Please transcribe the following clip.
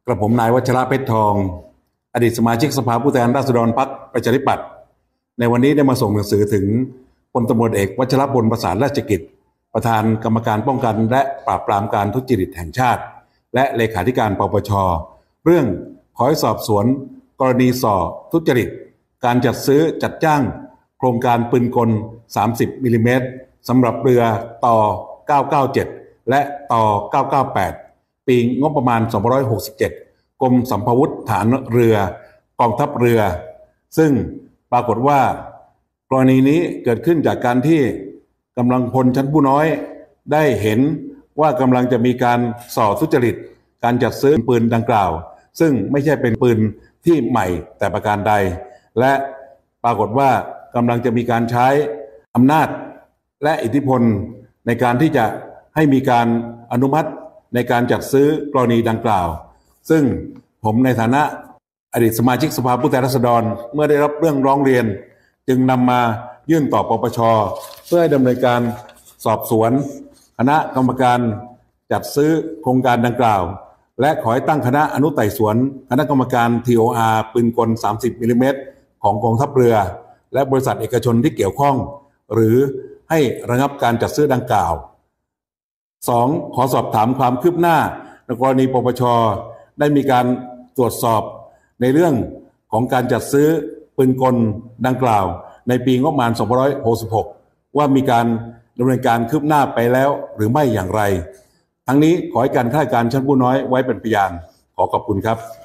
กระผมนายวัชระเพชรทองอดีตสมาชิกสภาผู้แทนราษฎรพรรคประชาธิปัตย์ในวันนี้ได้มาส่งหนังสือถึงพลตำรวจเอกวัชรพลประสานราชกิจประธานกรรมการป้องกันและปราบปรามการทุจริตแห่งชาติและเลขาธิการปปชเรื่องขอให้สอบสวนกรณีส่อทุจริตการจัดซื้อจัดจ้างโครงการปืนกล30มิลลิเมตรสำหรับเรือต่อ997และต่อ998ปีงบประมาณ2567กรมสัมภวุธฐานเรือกองทัพเรือซึ่งปรากฏว่ากรณีนี้เกิดขึ้นจากการที่กำลังพลชั้นผู้น้อยได้เห็นว่ากำลังจะมีการส่อทุจริตการจัดซื้อปืนดังกล่าวซึ่งไม่ใช่เป็นปืนที่ใหม่แต่ประการใดและปรากฏว่ากำลังจะมีการใช้อำนาจและอิทธิพลในการที่จะให้มีการอนุมัติในการจัดซื้อกรณีดังกล่าวซึ่งผมในฐานะอดีตสมาชิกสภาผู้แทนราษฎรเมื่อได้รับเรื่องร้องเรียนจึงนำมายื่นต่อปปชเพื่อให้ดำเนินการสอบสวนคณะกรรมการจัดซื้อโครงการดังกล่าวและขอให้ตั้งคณะอนุไต่สวนคณะกรรมการ TOR ปืนกล30มิลลิเมตรของกองทัพเรือและบริษัทเอกชนที่เกี่ยวข้องหรือให้ระงับการจัดซื้อดังกล่าว 2. ขอสอบถามความคืบหน้าในกรณีปปชได้มีการตรวจสอบในเรื่องของการจัดซื้อปืนกลดังกล่าวในปีงบประมาณ2566ว่ามีการดำเนินการคืบหน้าไปแล้วหรือไม่อย่างไรทั้งนี้ขอให้การข้าราชการชั้นผู้น้อยไว้เป็นพยานขอขอบคุณครับ